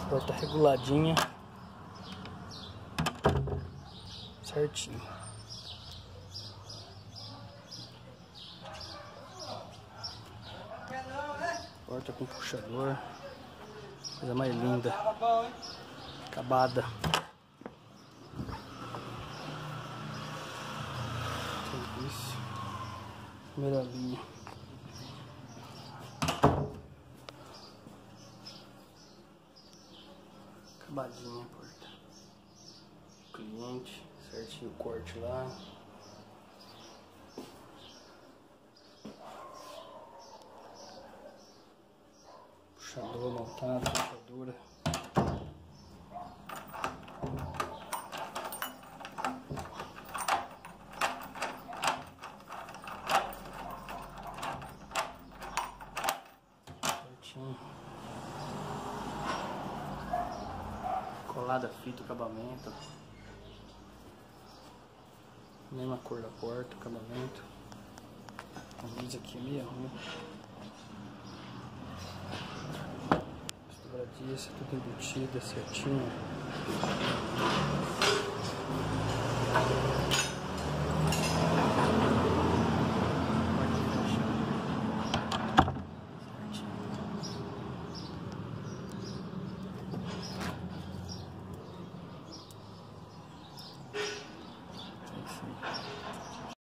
Porta reguladinha. Certinho. Porta com puxador. Coisa mais linda. Acabada. Serviço. Primeira linha. Acabadinha a porta. Cliente, certinho o corte lá. Puxador montado, puxadora. Certinho. Colada, fita, acabamento. Mesma cor da porta, acabamento. A luz aqui é meio ruim. Dobradiça, tudo embutido, certinho.